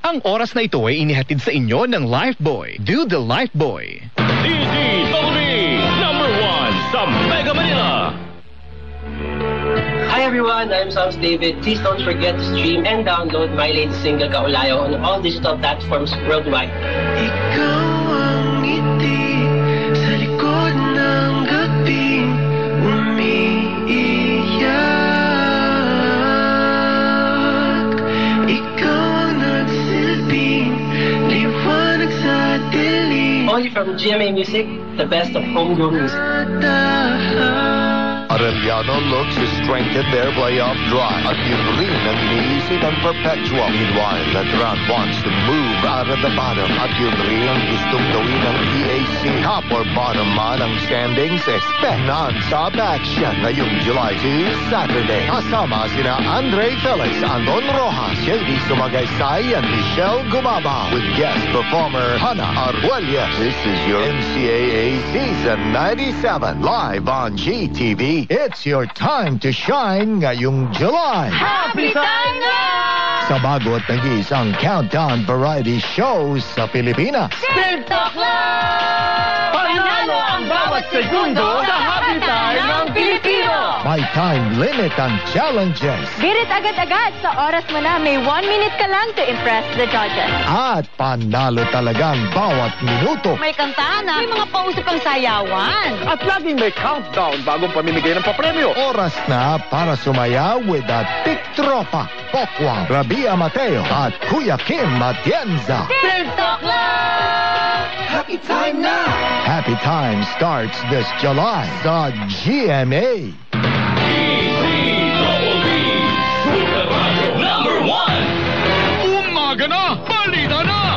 Ang oras na ito ay inihatid sa inyo ng Lifebuoy. Do the Lifebuoy. DZBB #1 sa Mega Manila. Hi everyone, I'm Sounds David. Please don't forget to stream and download my latest single Kaulayaw on all digital platforms worldwide. Ikaw ang ngiti sa likod ng gabing umiiyak. Ikaw ang nagsilbing liwanag sa dilim. Only from GMA Music, the best of homegrown music. Arellano looks to strengthen their playoff drive. At yung rin ang iniisip ng perpetual. Meanwhile, Veteran wants to move out of the bottom. At yung rin ang gustong gawin ng EAC. Top or bottom man ang standings. Expect non-stop action ngayong July 2, Saturday. Kasama sina Andre Felix, Andon Rojas, JD Sumagaysay, and Michelle Gumaba. With guest performer Hannah Arguelles. This is your NCAA Season 97. Live on GTV. It's your time to shine ngayong July. Happy time na! Sa bago at nag-iisang countdown variety shows sa Pilipinas. Tik-to-Clock! Panalo ang bawat segundo sa happy time ng Pilipino! May time limit ang challenges. Birit agad-agad sa oras mo na may 1 minute ka lang to impress the judges. At panalo talagang bawat minuto. May kantahan na, may mga pausap ang sayawan. At laging may countdown bagong pamimigay ng papremyo. Oras na para sumaya with the Tik-Tropa, Pokwang, Rabia Mateo at Kuya Kim Matienza. Tik-to-Clock! Happy time na! Happy Time starts this July sa GMA. DZBB Super Radyo #1. Umaga na! Balita na!